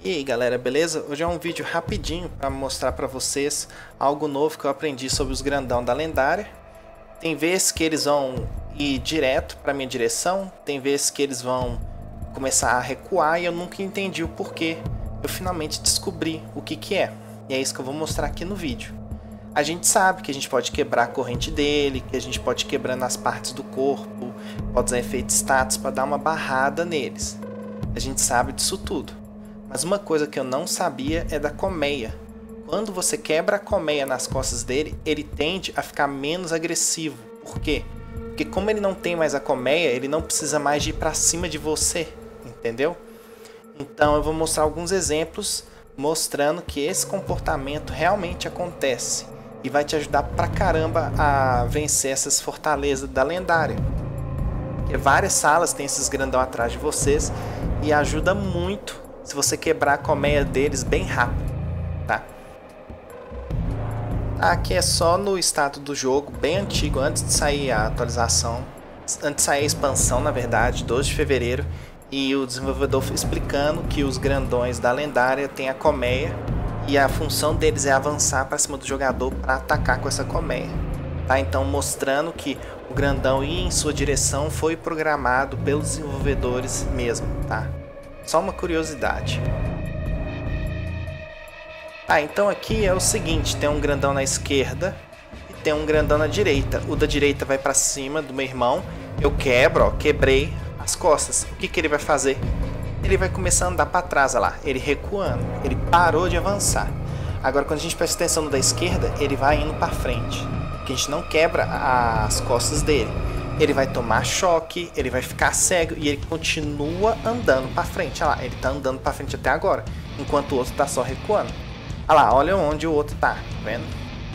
E aí galera, beleza? Hoje é um vídeo rapidinho para mostrar para vocês algo novo que eu aprendi sobre os grandão da lendária. Tem vezes que eles vão ir direto para minha direção, tem vezes que eles vão começar a recuar e eu nunca entendi o porquê. Eu finalmente descobri o que é, e é isso que eu vou mostrar aqui no vídeo. A gente sabe que a gente pode quebrar a corrente dele, que a gente pode quebrar nas partes do corpo, pode usar efeito status para dar uma barrada neles. A gente sabe disso tudo. Mas uma coisa que eu não sabia é da colmeia. Quando você quebra a colmeia nas costas dele, ele tende a ficar menos agressivo. Por quê? Porque como ele não tem mais a colmeia, ele não precisa mais de ir para cima de você, entendeu? Então eu vou mostrar alguns exemplos mostrando que esse comportamento realmente acontece e vai te ajudar pra caramba a vencer essas fortalezas da lendária. Porque várias salas tem esses grandão atrás de vocês e ajuda muito se você quebrar a colmeia deles bem rápido, tá? Aqui é só no status do jogo, bem antigo, antes de sair a atualização, antes de sair a expansão, na verdade, 12 de fevereiro, e o desenvolvedor explicando que os grandões da lendária têm a colmeia e a função deles é avançar para cima do jogador para atacar com essa colmeia, tá? Então mostrando que o grandão ir em sua direção foi programado pelos desenvolvedores mesmo, tá? Só uma curiosidade. Então aqui é o seguinte, tem um grandão na esquerda e tem um grandão na direita. O da direita vai para cima do meu irmão. Eu quebro, ó, quebrei as costas. O que ele vai fazer? Ele vai começar a andar para trás, olha lá, ele recuando. Ele parou de avançar. Agora quando a gente presta atenção no da esquerda, ele vai indo para frente. Porque a gente não quebra as costas dele. Ele vai tomar choque, ele vai ficar cego e ele continua andando para frente. Olha lá, ele tá andando para frente até agora, enquanto o outro tá só recuando. Olha lá, olha onde o outro tá, vendo?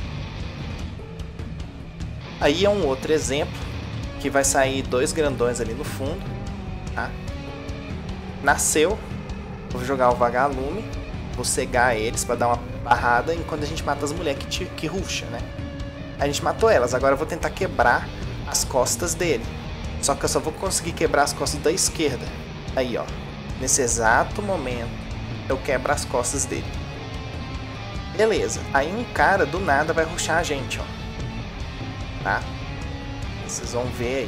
Aí é um outro exemplo, que vai sair dois grandões ali no fundo, tá? Nasceu, vou jogar o vagalume, vou cegar eles para dar uma barrada enquanto a gente mata as mulheres que ruxa, né? A gente matou elas, agora eu vou tentar quebrar as costas dele. Só que eu só vou conseguir quebrar as costas da esquerda. Aí, ó. Nesse exato momento, eu quebro as costas dele. Beleza. Aí um cara do nada vai rushar a gente, ó. Tá? Vocês vão ver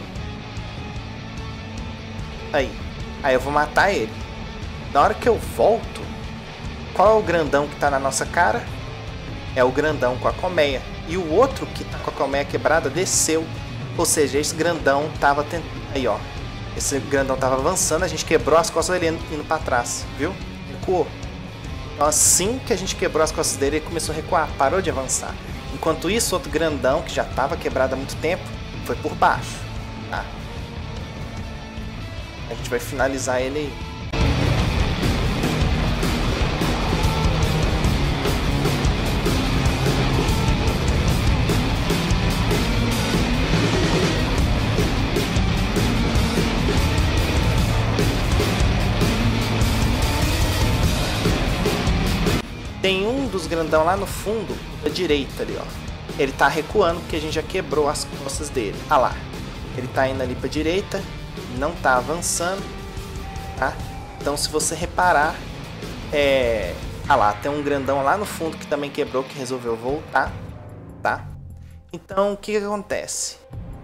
aí. Aí eu vou matar ele. Na hora que eu volto, qual é o grandão que tá na nossa cara? É o grandão com a colmeia. E o outro que tá com a colmeia quebrada desceu. Ou seja, esse grandão tava tentando. Aí, ó. Esse grandão tava avançando, a gente quebrou as costas dele indo pra trás, viu? Recuou. Então, assim que a gente quebrou as costas dele, ele começou a recuar, parou de avançar. Enquanto isso, outro grandão, que já tava quebrado há muito tempo, foi por baixo, tá? A gente vai finalizar ele aí. Tem um dos grandão lá no fundo, da direita ali, ó. Ele tá recuando porque a gente já quebrou as costas dele. Ah lá. Ele tá indo ali pra direita, não tá avançando, tá? Então se você reparar, ah lá, tem um grandão lá no fundo que também quebrou, que resolveu voltar, tá? Então o que acontece?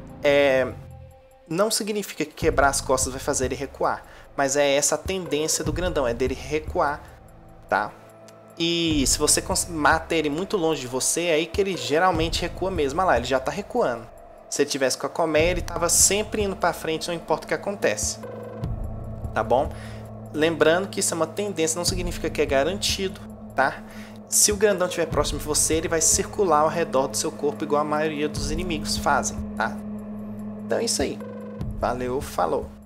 Não significa que quebrar as costas vai fazer ele recuar, mas é essa a tendência do grandão, é dele recuar, tá? E se você mata ele muito longe de você, é aí que ele geralmente recua mesmo. Olha lá, ele já tá recuando. Se ele tivesse com a colmeia, ele tava sempre indo para frente, não importa o que acontece. Tá bom? Lembrando que isso é uma tendência, não significa que é garantido, tá? Se o grandão estiver próximo de você, ele vai circular ao redor do seu corpo, igual a maioria dos inimigos fazem, tá? Então é isso aí. Valeu, falou!